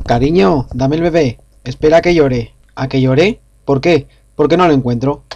Cariño, dame el bebé. Espera a que llore. ¿A que llore? ¿Por qué? ¿Por qué no lo encuentro?